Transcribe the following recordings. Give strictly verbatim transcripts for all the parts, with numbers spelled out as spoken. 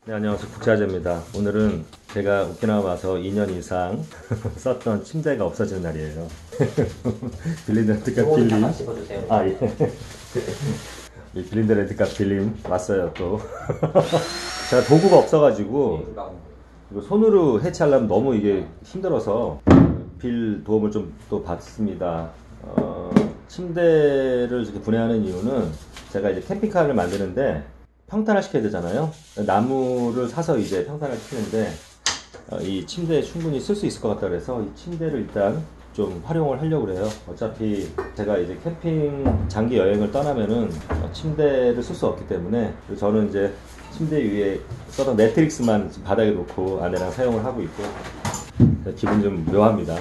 네, 안녕하세요. 국제화재입니다. 오늘은 제가 오키나와 와서 이 년 이상 썼던 침대가 없어지는 날이에요. 빌린드 렌트카 빌림. 아, 예. 이 빌린드 렌트카 빌림 왔어요, 또. 제가 도구가 없어가지고 이거 손으로 해체하려면 너무 이게 힘들어서 빌 도움을 좀 또 받습니다. 어, 침대를 이렇게 분해하는 이유는 제가 이제 캠핑카를 만드는데 평탄화 시켜야 되잖아요. 나무를 사서 이제 평탄화 시키는데 어, 이 침대에 충분히 쓸 수 있을 것 같다 그래서 이 침대를 일단 좀 활용을 하려고 그래요. 어차피 제가 이제 캠핑 장기 여행을 떠나면은 어, 침대를 쓸 수 없기 때문에 저는 이제 침대 위에 써던 매트릭스만 바닥에 놓고 아내랑 사용을 하고 있고 기분 좀 묘합니다.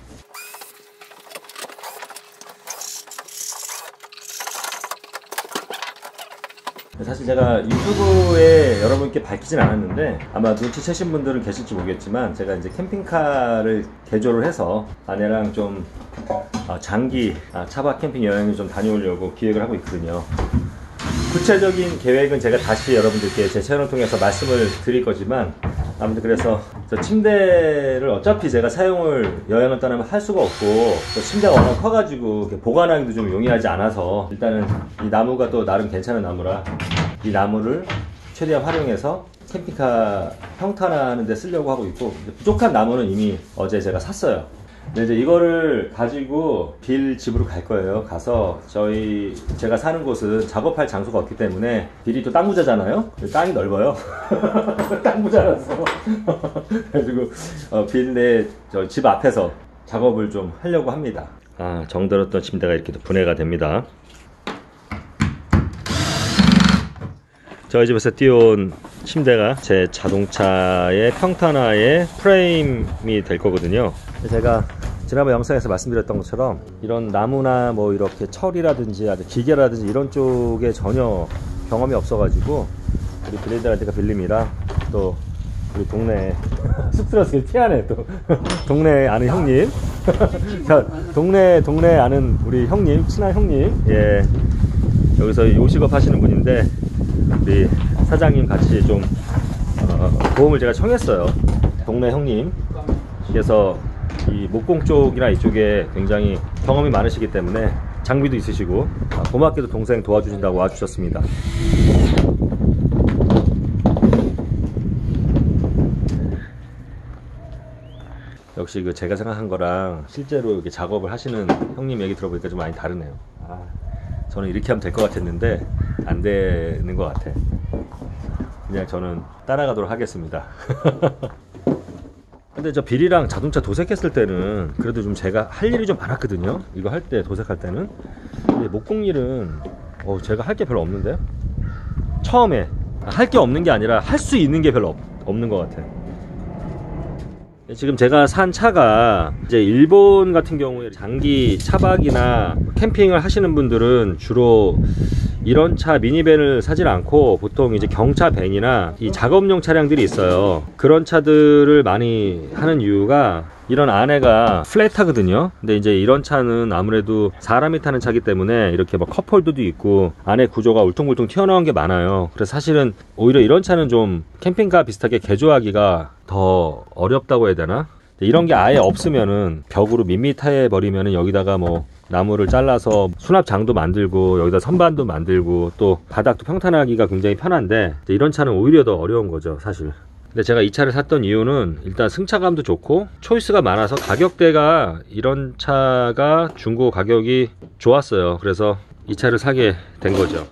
사실 제가 유튜브에 여러분께 밝히진 않았는데 아마 눈치채신 분들은 계실지 모르겠지만 제가 이제 캠핑카를 개조를 해서 아내랑 좀 장기 차박 캠핑 여행을 좀 다녀오려고 기획을 하고 있거든요. 구체적인 계획은 제가 다시 여러분들께 제 채널을 통해서 말씀을 드릴 거지만 아무튼 그래서 저 침대를 어차피 제가 사용을 여행을 떠나면 할 수가 없고 또 침대가 워낙 커가지고 보관하기도 좀 용이하지 않아서 일단은 이 나무가 또 나름 괜찮은 나무라 이 나무를 최대한 활용해서 캠핑카 평탄화하는 데 쓰려고 하고 있고 부족한 나무는 이미 어제 제가 샀어요. 근데 이제 이거를 가지고 빌 집으로 갈 거예요. 가서 저희 제가 사는 곳은 작업할 장소가 없기 때문에 빌이 또 땅 부자잖아요. 땅이 넓어요. 땅 부자라서 그래가지고 어, 빌 내 저 집 앞에서 작업을 좀 하려고 합니다. 아, 정들었던 침대가 이렇게 분해가 됩니다. 저희 집에서 띄워온 침대가 제 자동차의 평탄화의 프레임이 될 거거든요. 제가 지난번 영상에서 말씀드렸던 것처럼 이런 나무나 뭐 이렇게 철이라든지 아주 기계라든지 이런 쪽에 전혀 경험이 없어가지고 우리 빌린드 렌트카 빌림이랑 또 우리 동네 쑥스러워서 피하네 또 동네 아는 형님 자, 동네 동네 아는 우리 형님 친한 형님 예 여기서 요식업 하시는 분인데 우리 사장님 같이 좀 어, 도움을 제가 청했어요. 동네 형님 그래서 이 목공 쪽이나 이쪽에 굉장히 경험이 많으시기 때문에 장비도 있으시고 고맙게도 동생 도와주신다고 와주셨습니다. 역시 그 제가 생각한 거랑 실제로 이렇게 작업을 하시는 형님 얘기 들어보니까 좀 많이 다르네요. 아, 저는 이렇게 하면 될 것 같았는데 안 되는 것 같아. 그냥 저는 따라가도록 하겠습니다. 근데 저 빌이랑 자동차 도색했을 때는 그래도 좀 제가 할 일이 좀 많았거든요. 이거 할 때 도색할 때는. 근데 목공 일은 어, 제가 할 게 별로 없는데요. 처음에 할 게 없는 게 아니라 할 수 있는 게 별로 없, 없는 것 같아. 지금 제가 산 차가 이제 일본 같은 경우에 장기 차박이나 캠핑을 하시는 분들은 주로 이런 차 미니밴을 사질 않고 보통 이제 경차 밴이나 이 작업용 차량들이 있어요. 그런 차들을 많이 하는 이유가 이런 안에가 플랫하거든요. 근데 이제 이런 차는 아무래도 사람이 타는 차기 때문에 이렇게 막 컵홀더도 있고 안에 구조가 울퉁불퉁 튀어나온 게 많아요. 그래서 사실은 오히려 이런 차는 좀 캠핑카 비슷하게 개조하기가 더 어렵다고 해야 되나? 이런 게 아예 없으면은 벽으로 밋밋해 버리면은 여기다가 뭐 나무를 잘라서 수납장도 만들고 여기다 선반도 만들고 또 바닥도 평탄하기가 굉장히 편한데 이런 차는 오히려 더 어려운 거죠, 사실. 근데 제가 이 차를 샀던 이유는 일단 승차감도 좋고 초이스가 많아서 가격대가 이런 차가 중고 가격이 좋았어요. 그래서 이 차를 사게 된 거죠.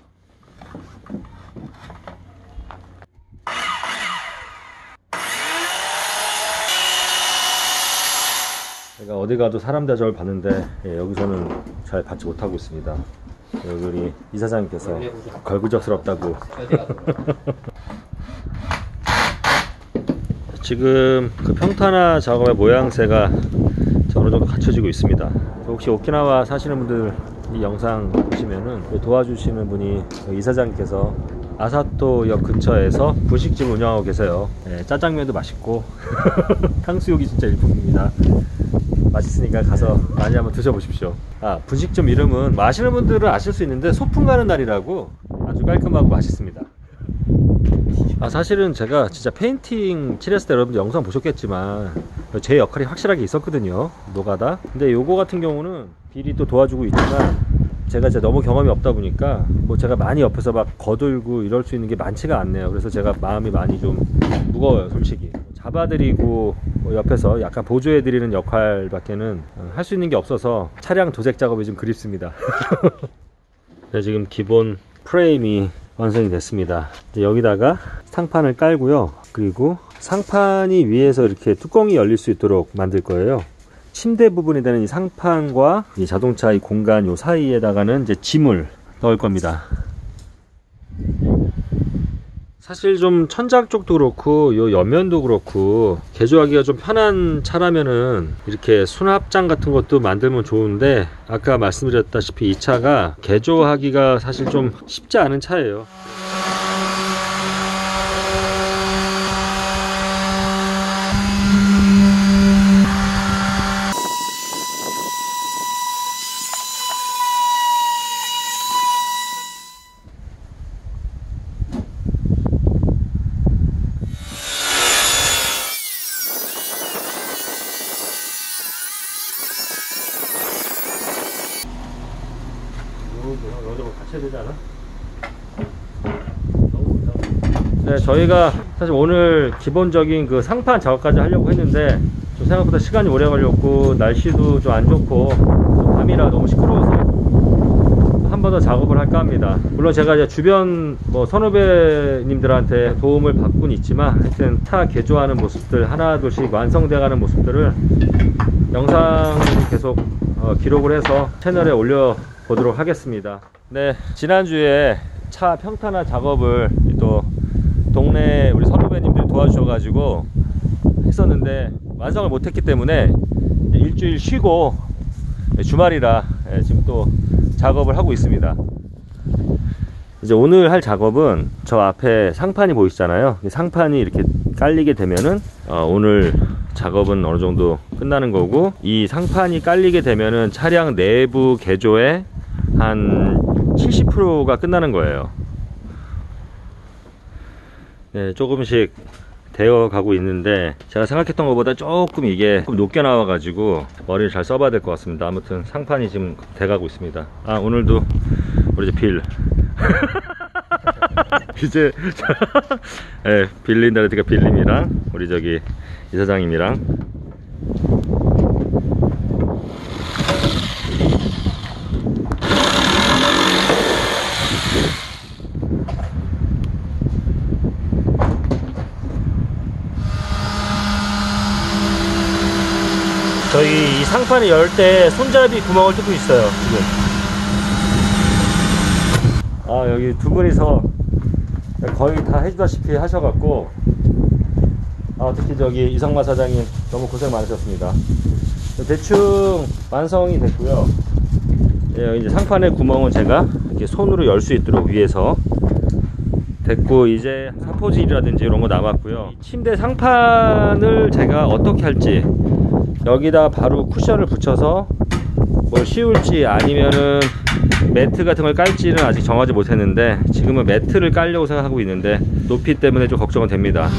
제가 어디 가도 사람 대접을 받는데 예, 여기서는 잘 받지 못하고 있습니다. 여기 우리 이사장님께서 걸구적스럽다고. 지금 그 평탄화 작업의 모양새가 어느 정도 갖춰지고 있습니다. 혹시 오키나와 사시는 분들 이 영상 보시면은 도와주시는 분이 이사장님께서 아사토역 근처에서 분식집 운영하고 계세요. 예, 짜장면도 맛있고 탕수육이 진짜 일품입니다. 맛있으니까 가서 많이 한번 드셔보십시오. 아, 분식점 이름은 뭐 아시는 분들은 아실 수 있는데 소풍 가는 날이라고 아주 깔끔하고 맛있습니다. 아 사실은 제가 진짜 페인팅 칠했을 때 여러분들 영상 보셨겠지만 제 역할이 확실하게 있었거든요, 노가다. 근데 요거 같은 경우는 빌이 또 도와주고 있지만 제가 이제 너무 경험이 없다 보니까 뭐 제가 많이 옆에서 막 거들고 이럴 수 있는 게 많지가 않네요. 그래서 제가 마음이 많이 좀 무거워요, 솔직히. 잡아드리고 뭐 옆에서 약간 보조해 드리는 역할밖에는 할 수 있는 게 없어서 차량 도색 작업이 좀 그립습니다. 네, 지금 기본 프레임이 완성이 됐습니다. 이제 여기다가 상판을 깔고요. 그리고 상판이 위에서 이렇게 뚜껑이 열릴 수 있도록 만들 거예요. 침대 부분이 되는 이 상판과 이 자동차 이 공간 요 사이에다가는 이제 짐을 넣을 겁니다. 사실 좀 천장 쪽도 그렇고 요 옆면도 그렇고 개조하기가 좀 편한 차라면은 이렇게 수납장 같은 것도 만들면 좋은데, 아까 말씀드렸다시피 이 차가 개조하기가 사실 좀 쉽지 않은 차예요. 여기서 같이 해야 되지 않아? 네, 저희가 사실 오늘 기본적인 그 상판 작업까지 하려고 했는데 좀 생각보다 시간이 오래 걸렸고 날씨도 좀 안 좋고 좀 밤이라 너무 시끄러워서 한 번 더 작업을 할까 합니다. 물론 제가 이제 주변 뭐 선후배님들한테 도움을 받고는 있지만 하여튼 차 개조하는 모습들 하나 둘씩 완성돼 가는 모습들을 영상으로 계속 어, 기록을 해서 채널에 올려 보도록 하겠습니다. 네, 지난주에 차 평탄화 작업을 또 동네 우리 선후배님들이 도와주셔가지고 했었는데 완성을 못했기 때문에 일주일 쉬고 주말이라 지금 또 작업을 하고 있습니다. 이제 오늘 할 작업은 저 앞에 상판이 보이시잖아요. 이 상판이 이렇게 깔리게 되면은 어, 오늘 작업은 어느 정도 끝나는 거고, 이 상판이 깔리게 되면은 차량 내부 개조에 한 칠십 퍼센트가 끝나는 거예요. 네, 조금씩 되어 가고 있는데 제가 생각했던 것보다 조금 이게 조금 높게 나와 가지고 머리를 잘 써봐야 될 것 같습니다. 아무튼 상판이 지금 돼 가고 있습니다. 아, 오늘도 우리 이제 빌 이제 네, 빌린다 그러니까 빌림이랑 우리 저기 이사장님이랑 저희 이 상판을 열 때 손잡이 구멍을 뚫고 있어요, 지금. 아, 여기 두 분이서 거의 다 해주다시피 하셔갖고, 아, 특히 저기 이성마 사장님 너무 고생 많으셨습니다. 대충 완성이 됐고요. 예, 여기 이제 상판의 구멍은 제가 이렇게 손으로 열 수 있도록 위에서 됐고, 이제 사포질이라든지 이런 거 남았고요. 침대 상판을 제가 어떻게 할지, 여기다 바로 쿠션을 붙여서 뭘 씌울지 아니면은 매트 같은 걸 깔지는 아직 정하지 못했는데, 지금은 매트를 깔려고 생각하고 있는데 높이 때문에 좀 걱정은 됩니다.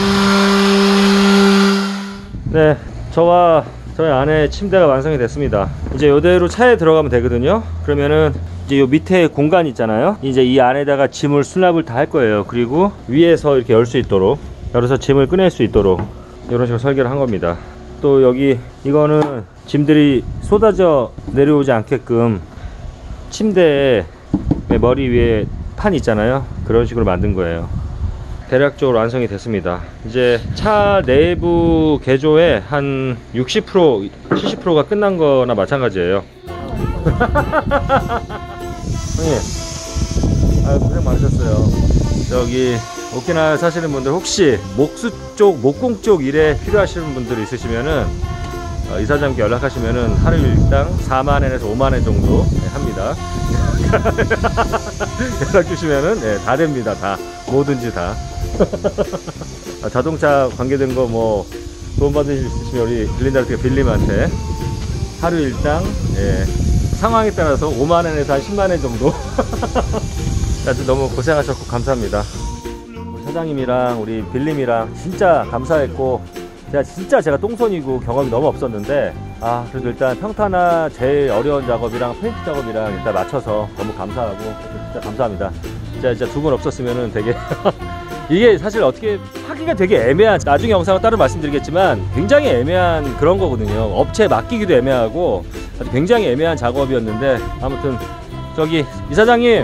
네, 저와 저희 아내 침대가 완성이 됐습니다. 이제 이대로 차에 들어가면 되거든요. 그러면은 이제 요 밑에 공간 있잖아요. 이제 이 안에다가 짐을 수납을 다 할 거예요. 그리고 위에서 이렇게 열 수 있도록, 열어서 짐을 꺼낼 수 있도록 이런 식으로 설계를 한 겁니다. 또 여기 이거는 짐들이 쏟아져 내려오지 않게끔 침대에 머리 위에 판 있잖아요. 그런 식으로 만든 거예요. 대략적으로 완성이 됐습니다. 이제 차 내부 개조에 한 육십 퍼센트, 칠십 퍼센트가 끝난 거나 마찬가지예요. 형님, 아, 고생 많으셨어요. 저기 오키나와 사시는 분들 혹시 목수 쪽, 목공 쪽 일에 필요하시는 분들 있으시면은 어, 이사장님께 연락하시면은 하루 일당 사만 엔에서 오만 엔 정도 네, 합니다. 연락 주시면은 네, 다 됩니다. 다 뭐든지 다. 아, 자동차 관계된 거 뭐 도움 받으실 수 있으시면 우리 빌린다르트가 빌림한테 하루 일당 예, 상황에 따라서 오만 엔에서 한 십만 엔 정도. 하여튼 너무 고생하셨고 감사합니다. 사장님이랑 우리 빌림이랑 진짜 감사했고, 제가 진짜 제가 똥손이고 경험이 너무 없었는데, 아 그래도 일단 평탄화 제일 어려운 작업이랑 페인트 작업이랑 일단 맞춰서 너무 감사하고 진짜 감사합니다. 진짜 진짜 두 분 없었으면은 되게 이게 사실 어떻게 하기가 되게 애매한, 나중에 영상을 따로 말씀드리겠지만 굉장히 애매한 그런 거거든요. 업체에 맡기기도 애매하고 아주 굉장히 애매한 작업이었는데, 아무튼 저기 이사장님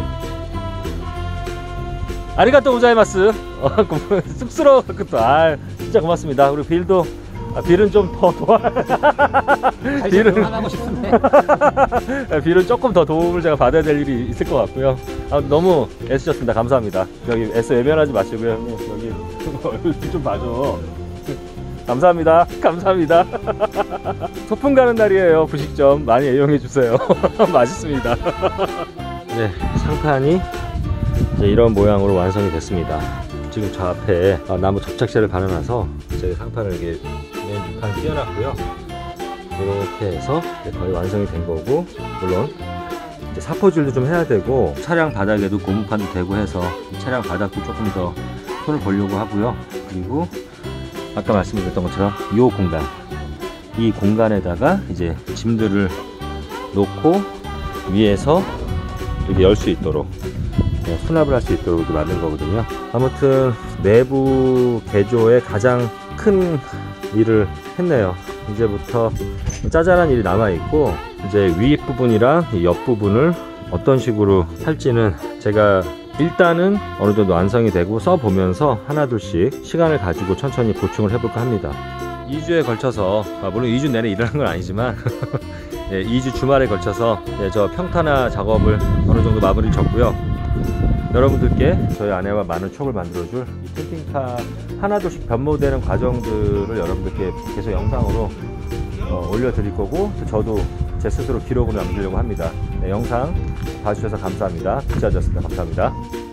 아리가또 고자이마스. 어, 쑥스러워서 또, 아 진짜 고맙습니다. 우리 빌도, 아, 빌은 좀 더 도와. 빌은 하고 싶은데. 빌은 조금 더 도움을 제가 받아야 될 일이 있을 것 같고요. 아, 너무 애쓰셨습니다. 감사합니다. 여기 애써 외면하지 마시고요. 형님 여기 얼굴 좀 봐줘. 감사합니다. 감사합니다. 소풍 가는 날이에요. 부식점 많이 애용해 주세요. 맛있습니다. 네, 상판이 이제 이런 모양으로 완성이 됐습니다. 지금 저 앞에 나무 접착제를 바르나서 제 상판을 이렇게 맨 밑판 띄워놨고요. 이렇게 해서 거의 완성이 된 거고, 물론 이제 사포질도 좀 해야 되고 차량 바닥에도 고무판도 대고 해서 차량 바닥도 조금 더 손을 보려고 하고요. 그리고 아까 말씀드렸던 것처럼 이 공간, 이 공간에다가 이제 짐들을 놓고 위에서 이렇게 열 수 있도록, 수납을 할 수 있도록 이렇게 만든 거거든요. 아무튼 내부 개조의 가장 큰 일을 했네요. 이제부터 짜잘한 일이 남아있고, 이제 윗부분이랑 이 옆부분을 어떤 식으로 할지는 제가 일단은 어느 정도 완성이 되고 써보면서 하나둘씩 시간을 가지고 천천히 보충을 해볼까 합니다. 이 주에 걸쳐서, 아 물론 이 주 내내 일하는 건 아니지만 예, 이 주 주말에 걸쳐서 예, 저 평탄화 작업을 어느 정도 마무리를 졌고요. 여러분들께 저희 아내와 많은 추억을 만들어줄 이 캠핑카 하나둘씩 변모되는 과정들을 여러분들께 계속 영상으로 어, 올려드릴 거고, 또 저도 제 스스로 기록으로 남기려고 합니다. 네, 영상 봐주셔서 감사합니다. 기자였습니다. 감사합니다.